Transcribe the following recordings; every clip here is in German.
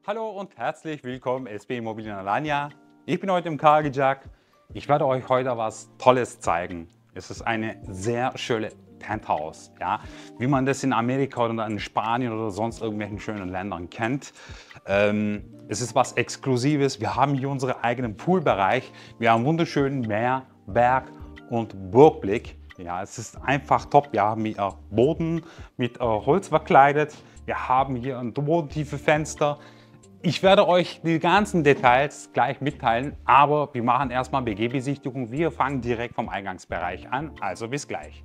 Hallo und herzlich willkommen SB Immobilien Alanya. Ich bin heute im Kargijak. Ich werde euch heute was Tolles zeigen. Es ist eine sehr schöne Penthouse, ja? Wie man das in Amerika oder in Spanien oder sonst irgendwelchen schönen Ländern kennt. Es ist was Exklusives. Wir haben hier unseren eigenen Poolbereich. Wir haben wunderschönen Meer, Berg und Burgblick. Ja, es ist einfach top. Wir haben hier Boden mit Holz verkleidet. Wir haben hier ein bodentiefe Fenster. Ich werde euch die ganzen Details gleich mitteilen, aber wir machen erstmal BG-Besichtigung. Wir fangen direkt vom Eingangsbereich an, also bis gleich.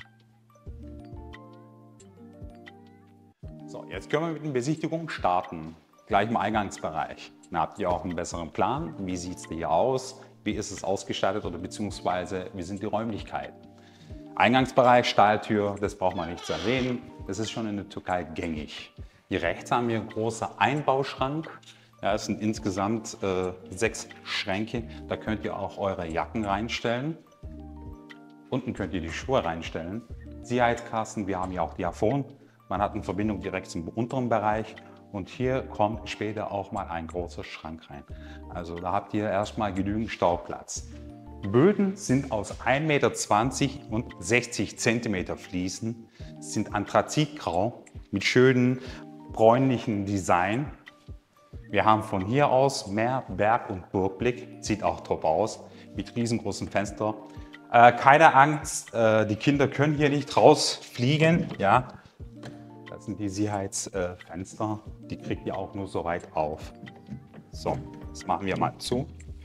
So, jetzt können wir mit der Besichtigung starten. Gleich im Eingangsbereich. Dann habt ihr auch einen besseren Plan. Wie sieht es hier aus? Wie ist es ausgestattet oder beziehungsweise wie sind die Räumlichkeiten? Eingangsbereich, Stahltür, das braucht man nicht zu erwähnen. Das ist schon in der Türkei gängig. Hier rechts haben wir einen großen Einbauschrank. Ja, es sind insgesamt 6 Schränke. Da könnt ihr auch eure Jacken reinstellen. Unten könnt ihr die Schuhe reinstellen. Sicherheitskasten, wir haben hier auch Diaphon. Man hat eine Verbindung direkt zum unteren Bereich. Und hier kommt später auch mal ein großer Schrank rein. Also da habt ihr erstmal genügend Stauplatz. Böden sind aus 1,20 m und 60 cm Fliesen, sind anthrazitgrau mit schönen bräunlichen Design. Wir haben von hier aus Meer, Berg und Burgblick, sieht auch top aus, mit riesengroßen Fenster. Keine Angst, die Kinder können hier nicht rausfliegen. Ja. Das sind die Sicherheitsfenster, die kriegt ihr auch nur so weit auf. So, das machen wir mal zu.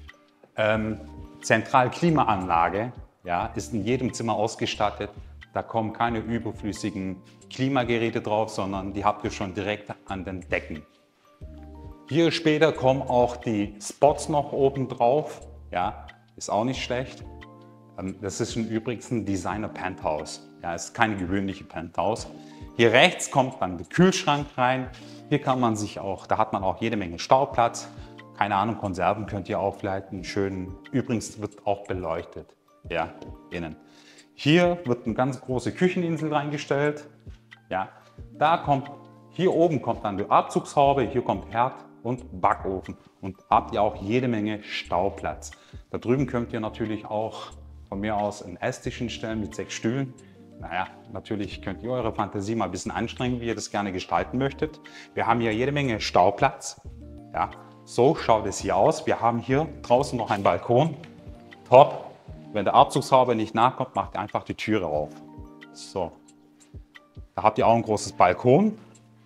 Zentralklimaanlage, ja, ist in jedem Zimmer ausgestattet. Da kommen keine überflüssigen Klimageräte drauf, sondern die habt ihr schon direkt an den Decken. Hier später kommen auch die Spots noch oben drauf. Ja, ist auch nicht schlecht. Das ist übrigens ein Designer Penthouse. Ja, ist keine gewöhnliche Penthouse. Hier rechts kommt dann der Kühlschrank rein. Hier kann man sich auch, da hat man auch jede Menge Stauplatz. Keine Ahnung, Konserven könnt ihr aufleiten. Schön. Übrigens wird auch beleuchtet. Ja, innen. Hier wird eine ganz große Kücheninsel reingestellt. Ja, hier oben kommt dann die Abzugshaube, hier kommt Herd und Backofen und habt ihr auch jede Menge Stauplatz. Da drüben könnt ihr natürlich auch von mir aus einen Esstisch hinstellen mit 6 Stühlen. Naja, natürlich könnt ihr eure Fantasie mal ein bisschen anstrengen, wie ihr das gerne gestalten möchtet. Wir haben hier jede Menge Stauplatz. Ja, so schaut es hier aus. Wir haben hier draußen noch einen Balkon. Top. Wenn der Abzugshaube nicht nachkommt, macht ihr einfach die Türe auf. So. Da habt ihr auch ein großes Balkon.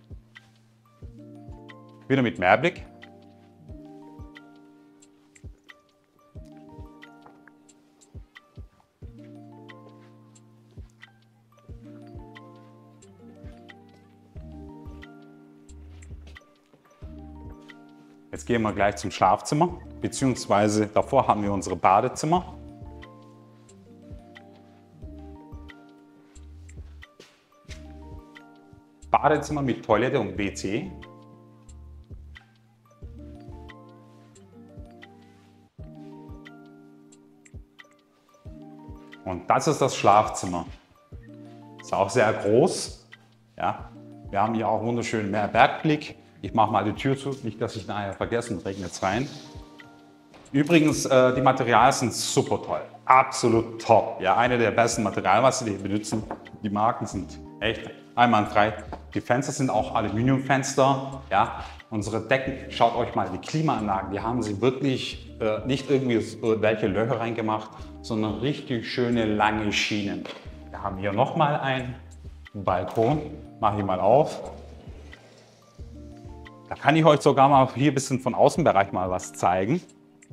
Wieder mit Mehrblick. Jetzt gehen wir gleich zum Schlafzimmer, beziehungsweise davor haben wir unsere Badezimmer. Badezimmer mit Toilette und WC. Und das ist das Schlafzimmer. Ist auch sehr groß. Ja. Wir haben hier auch wunderschönen Bergblick. Ich mache mal die Tür zu, nicht dass ich nachher vergesse und regnet es rein. Übrigens, die Materialien sind super toll. Absolut top. Ja, eine der besten Materialien, was wir hier benutzen. Die Marken sind echt einwandfrei. Die Fenster sind auch Aluminiumfenster. Ja. Unsere Decken, schaut euch mal die Klimaanlagen, die haben sie wirklich nicht irgendwie welche Löcher reingemacht, sondern richtig schöne lange Schienen. Wir haben hier nochmal einen Balkon. Mache ich mal auf. Da kann ich euch sogar mal hier ein bisschen von Außenbereich mal was zeigen.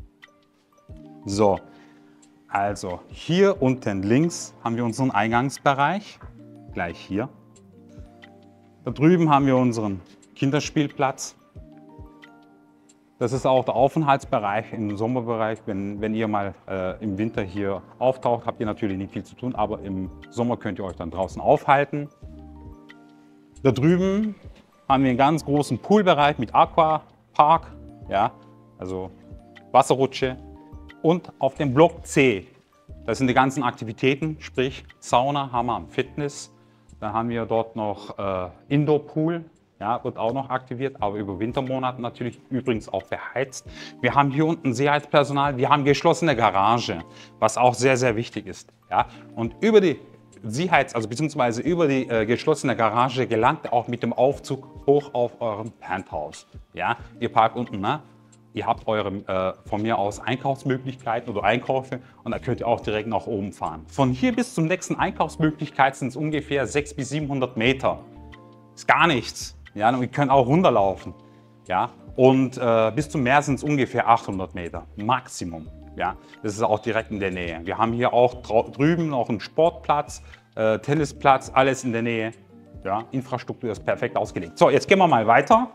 So, also hier unten links haben wir unseren Eingangsbereich, gleich hier. Da drüben haben wir unseren Kinderspielplatz. Das ist auch der Aufenthaltsbereich im Sommerbereich. Wenn ihr mal im Winter hier auftaucht, habt ihr natürlich nicht viel zu tun, aber im Sommer könnt ihr euch dann draußen aufhalten. Da drüben haben wir einen ganz großen Poolbereich mit Aquapark, ja, also Wasserrutsche. Und auf dem Block C, das sind die ganzen Aktivitäten, sprich Sauna, Hammam, Fitness. Dann haben wir dort noch Indoor-Pool, Ja, wird auch noch aktiviert, aber über Wintermonate natürlich übrigens auch beheizt. Wir haben hier unten Sicherheitspersonal, wir haben geschlossene Garage, was auch sehr, sehr wichtig ist. Ja, und über die also beziehungsweise über die geschlossene Garage gelangt ihr auch mit dem Aufzug hoch auf eurem Penthouse. Ja, ihr parkt unten, ne? Ihr habt eure von mir aus Einkaufsmöglichkeiten oder Einkäufe und da könnt ihr auch direkt nach oben fahren. Von hier bis zum nächsten Einkaufsmöglichkeit sind es ungefähr 600 bis 700 Meter. Ist gar nichts. Ja, und wir können auch runterlaufen. Ja, und bis zum Meer sind es ungefähr 800 Meter Maximum. Ja, das ist auch direkt in der Nähe. Wir haben hier auch drüben noch einen Sportplatz, Tennisplatz, alles in der Nähe. Ja, Infrastruktur ist perfekt ausgelegt. So, jetzt gehen wir mal weiter.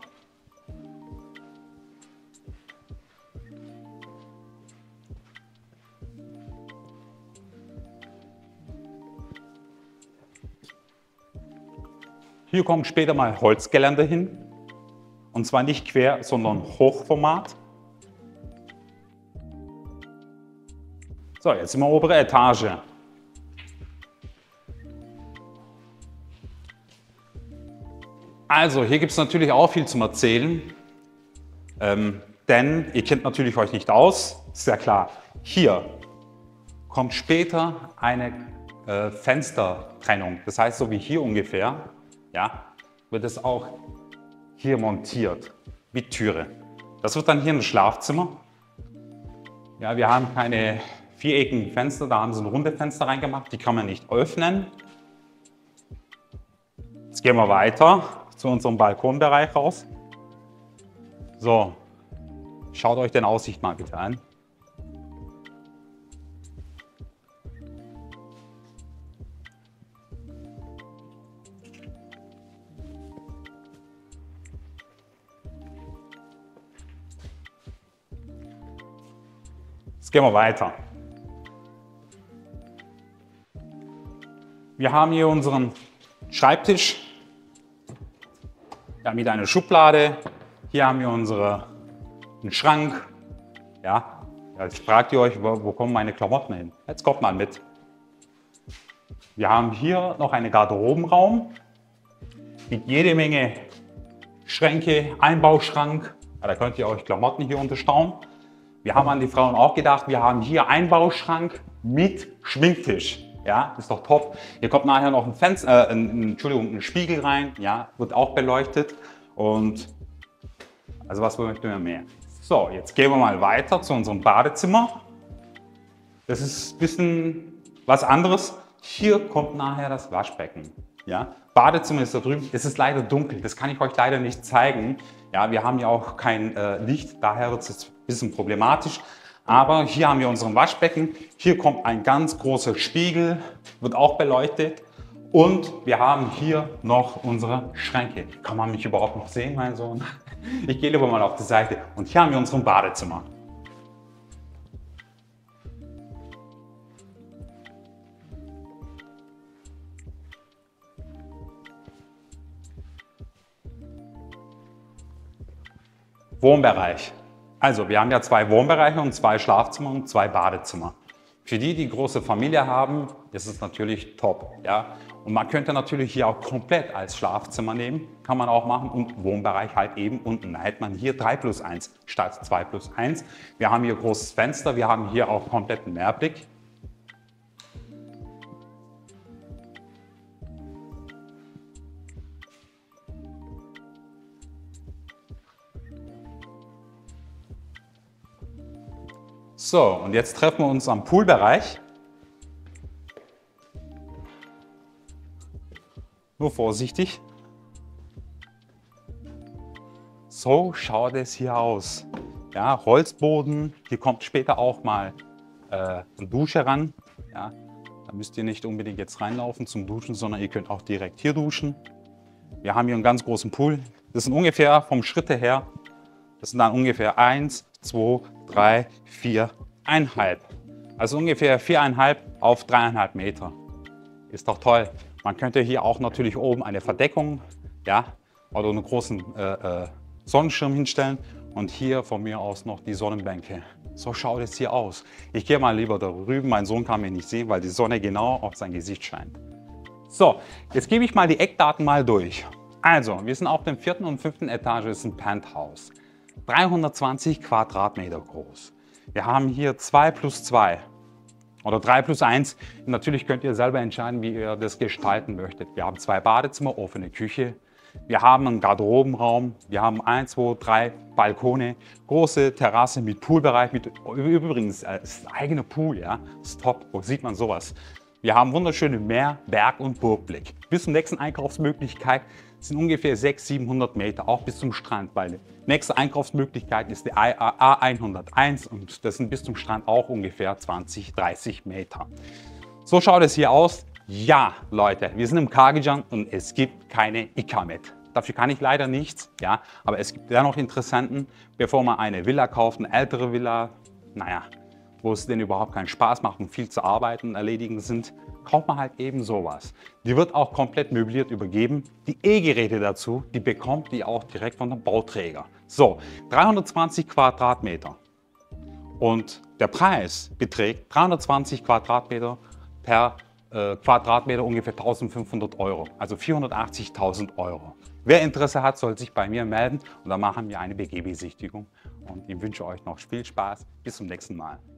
Hier kommt später mal Holzgeländer hin. Und zwar nicht quer, sondern Hochformat. So, jetzt sind wir obere Etage. Also, hier gibt es natürlich auch viel zum Erzählen. Denn ihr kennt natürlich euch nicht aus, ist ja klar. Hier kommt später eine Fenstertrennung. Das heißt, so wie hier ungefähr, ja, wird es auch hier montiert mit Türe. Das wird dann hier ein Schlafzimmer. Ja, wir haben keine viereckigen Fenster, da haben sie ein runde Fenster reingemacht, die kann man nicht öffnen. Jetzt gehen wir weiter zu unserem Balkonbereich raus. So, schaut euch den Aussicht mal bitte an. Jetzt gehen wir weiter. Wir haben hier unseren Schreibtisch mit einer Schublade. Hier haben wir einen Schrank. Ja, jetzt fragt ihr euch, wo kommen meine Klamotten hin? Jetzt kommt mal mit. Wir haben hier noch einen Garderobenraum mit jede Menge Schränke, Einbauschrank. Ja, da könnt ihr euch Klamotten hier unterstauen. Wir haben an die Frauen auch gedacht, wir haben hier Einbauschrank mit Schminktisch. Ja, ist doch top. Hier kommt nachher noch ein Fenster, ein Spiegel rein, ja, wird auch beleuchtet. Und also was möchten wir mehr? So, jetzt gehen wir mal weiter zu unserem Badezimmer. Das ist ein bisschen was anderes. Hier kommt nachher das Waschbecken. Ja, Badezimmer ist da drüben. Es ist leider dunkel, das kann ich euch leider nicht zeigen. Ja, wir haben ja auch kein Licht, daher wird es jetzt ein bisschen problematisch. Aber hier haben wir unseren Waschbecken. Hier kommt ein ganz großer Spiegel, wird auch beleuchtet. Und wir haben hier noch unsere Schränke. Kann man mich überhaupt noch sehen, mein Sohn? Ich gehe lieber mal auf die Seite. Und hier haben wir unseren Badezimmer. Wohnbereich. Also, wir haben ja 2 Wohnbereiche und 2 Schlafzimmer und 2 Badezimmer. Für die, die große Familie haben, ist es natürlich top. Ja? Und man könnte natürlich hier auch komplett als Schlafzimmer nehmen, kann man auch machen, und Wohnbereich halt eben unten. Da hätte man hier 3+1 statt 2+1. Wir haben hier großes Fenster, wir haben hier auch kompletten Meerblick. So, und jetzt treffen wir uns am Poolbereich. Nur vorsichtig. So schaut es hier aus. Ja, Holzboden. Hier kommt später auch mal eine Dusche ran. Ja, da müsst ihr nicht unbedingt jetzt reinlaufen zum Duschen, sondern ihr könnt auch direkt hier duschen. Wir haben hier einen ganz großen Pool. Das sind ungefähr vom Schritte her, das sind dann ungefähr 1, 2, 3, 4, 1,5. Also ungefähr 4,5 auf 3,5 Meter. Ist doch toll. Man könnte hier auch natürlich oben eine Verdeckung, ja, oder einen großen Sonnenschirm hinstellen und hier von mir aus noch die Sonnenbänke. So schaut es hier aus. Ich gehe mal lieber da drüben. Mein Sohn kann mich nicht sehen, weil die Sonne genau auf sein Gesicht scheint. So, jetzt gebe ich mal die Eckdaten mal durch. Also, wir sind auf der 4. und 5. Etage, ist ein Penthouse. 320 Quadratmeter groß. Wir haben hier 2 plus 2 oder 3 plus 1. Natürlich könnt ihr selber entscheiden, wie ihr das gestalten möchtet. Wir haben 2 Badezimmer, offene Küche. Wir haben einen Garderobenraum. Wir haben 1, 2, 3 Balkone. Große Terrasse mit Poolbereich. Übrigens, ist ein eigener Pool, ja. Das ist top. Wo sieht man sowas? Wir haben wunderschöne Meer-, Berg- und Burgblick. Bis zur nächsten Einkaufsmöglichkeit sind ungefähr 600, 700 Meter, auch bis zum Strand, weil die nächste Einkaufsmöglichkeit ist die A101 und das sind bis zum Strand auch ungefähr 20, 30 Meter. So schaut es hier aus. Ja, Leute, wir sind im Kağıcan und es gibt keine Ikamet. Dafür kann ich leider nichts, ja, aber es gibt dennoch Interessenten, bevor man eine Villa kauft, eine ältere Villa, naja, wo es denn überhaupt keinen Spaß macht und viel zu arbeiten und erledigen sind, kauft man halt eben sowas. Die wird auch komplett möbliert übergeben. Die E-Geräte dazu, die bekommt ihr auch direkt von dem Bauträger. So, 320 Quadratmeter. Und der Preis beträgt 320 Quadratmeter per Quadratmeter ungefähr 1.500 Euro, also 480.000 Euro. Wer Interesse hat, soll sich bei mir melden und dann machen wir eine BG-Besichtigung. Und ich wünsche euch noch viel Spaß. Bis zum nächsten Mal.